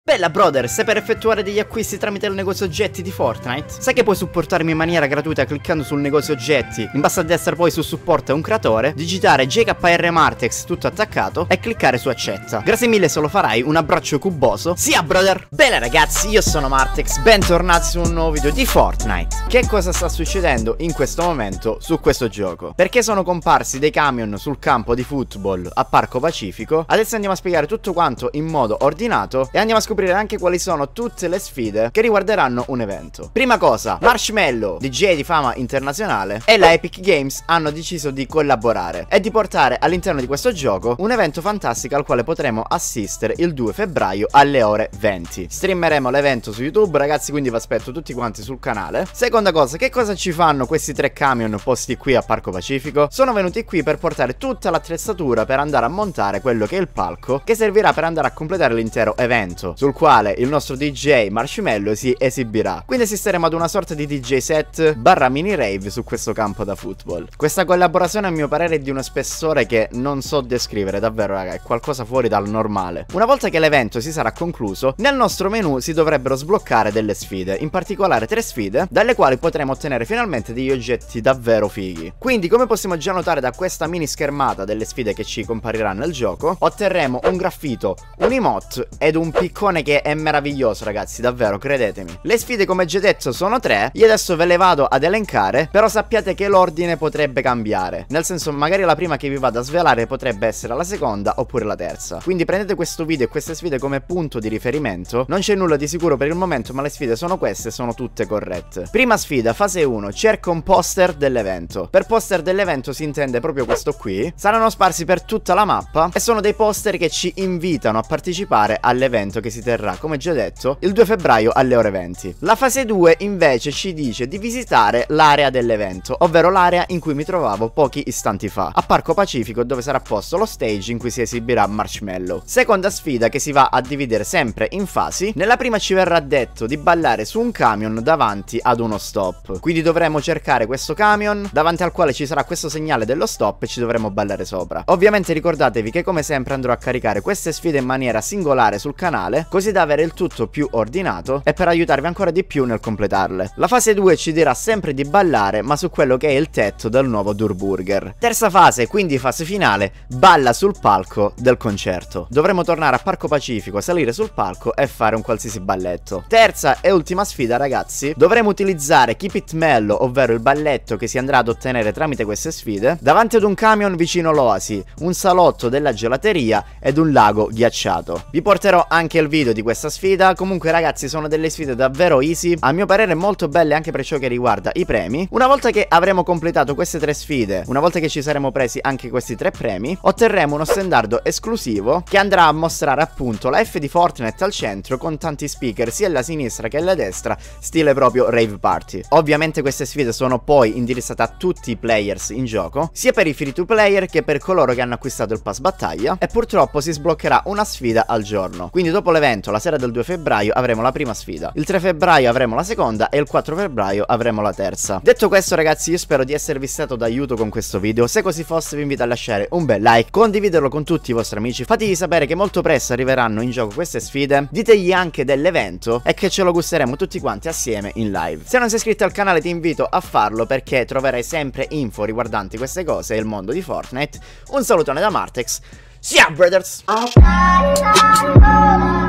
Bella brother, stai per effettuare degli acquisti tramite il negozio oggetti di Fortnite? Sai che puoi supportarmi in maniera gratuita cliccando sul negozio oggetti, in basso a destra poi su supporto e un creatore, digitare JKR Martex tutto attaccato e cliccare su accetta. Grazie mille se lo farai, un abbraccio cuboso. Sia brother! Bene ragazzi, io sono Martex, bentornati su un nuovo video di Fortnite. Che cosa sta succedendo in questo momento su questo gioco? Perché sono comparsi dei camion sul campo di football a Parco Pacifico? Adesso andiamo a spiegare tutto quanto in modo ordinato e andiamo a scoprire anche quali sono tutte le sfide che riguarderanno un evento. Prima cosa, Marshmello, DJ di fama internazionale, e la Epic Games hanno deciso di collaborare e di portare all'interno di questo gioco un evento fantastico al quale potremo assistere il 2 febbraio alle ore 20. Streameremo l'evento su YouTube ragazzi, quindi vi aspetto tutti quanti sul canale. Seconda cosa, che cosa ci fanno questi tre camion posti qui a Parco Pacifico? Sono venuti qui per portare tutta l'attrezzatura per andare a montare quello che è il palco che servirà per andare a completare l'intero evento, sul quale il nostro DJ Marshmello si esibirà. Quindi assisteremo ad una sorta di DJ set barra mini rave su questo campo da football. Questa collaborazione a mio parere è di uno spessore che non so descrivere, davvero raga, è qualcosa fuori dal normale. Una volta che l'evento si sarà concluso, nel nostro menu si dovrebbero sbloccare delle sfide, in particolare 3 sfide, dalle quali potremo ottenere finalmente degli oggetti davvero fighi. Quindi come possiamo già notare da questa mini schermata delle sfide che ci compariranno nel gioco, otterremo un graffito, un emote ed un piccone che è meraviglioso ragazzi, davvero, credetemi. Le sfide come già detto sono 3, io adesso ve le vado ad elencare, però sappiate che l'ordine potrebbe cambiare, nel senso magari la prima che vi vado a svelare potrebbe essere la seconda oppure la terza. Quindi prendete questo video e queste sfide come punto di riferimento, non c'è nulla di sicuro per il momento ma le sfide sono queste, sono tutte corrette. Prima sfida, fase 1, cerca un poster dell'evento. Per poster dell'evento si intende proprio questo qui, saranno sparsi per tutta la mappa e sono dei poster che ci invitano a partecipare all'evento che si terrà, come già detto, il 2 febbraio alle ore 20. La fase 2 invece ci dice di visitare l'area dell'evento, ovvero l'area in cui mi trovavo pochi istanti fa, a Parco Pacifico, dove sarà posto lo stage in cui si esibirà Marshmello. Seconda sfida che si va a dividere sempre in fasi. Nella prima ci verrà detto di ballare su un camion davanti ad uno stop, quindi dovremo cercare questo camion davanti al quale ci sarà questo segnale dello stop e ci dovremo ballare sopra. Ovviamente ricordatevi che come sempre andrò a caricare queste sfide in maniera singolare sul canale, così da avere il tutto più ordinato e per aiutarvi ancora di più nel completarle. La fase 2 ci dirà sempre di ballare ma su quello che è il tetto del nuovo Durburger. Terza fase, quindi fase finale, balla sul palco del concerto. Dovremo tornare a Parco Pacifico, salire sul palco e fare un qualsiasi balletto. Terza e ultima sfida ragazzi, dovremo utilizzare Keep It Mellow, ovvero il balletto che si andrà ad ottenere tramite queste sfide, davanti ad un camion vicino l'oasi, un salotto della gelateria ed un lago ghiacciato. Vi porterò anche il video di questa sfida. Comunque ragazzi sono delle sfide davvero easy, a mio parere molto belle anche per ciò che riguarda i premi. Una volta che avremo completato queste 3 sfide, una volta che ci saremo presi anche questi 3 premi, otterremo uno stendardo esclusivo che andrà a mostrare appunto la F di Fortnite al centro con tanti speaker sia alla sinistra che alla destra, stile proprio rave party. Ovviamente queste sfide sono poi indirizzate a tutti i players in gioco, sia per i free to player che per coloro che hanno acquistato il pass battaglia, e purtroppo si sbloccherà una sfida al giorno. Quindi dopo l'evento, la sera del 2 febbraio avremo la prima sfida, il 3 febbraio avremo la seconda e il 4 febbraio avremo la terza. Detto questo ragazzi, io spero di esservi stato d'aiuto con questo video. Se così fosse vi invito a lasciare un bel like, condividerlo con tutti i vostri amici, fategli sapere che molto presto arriveranno in gioco queste sfide, ditegli anche dell'evento e che ce lo gusteremo tutti quanti assieme in live. Se non sei iscritto al canale ti invito a farlo perché troverai sempre info riguardanti queste cose e il mondo di Fortnite. Un salutone da Martex, sia brothers!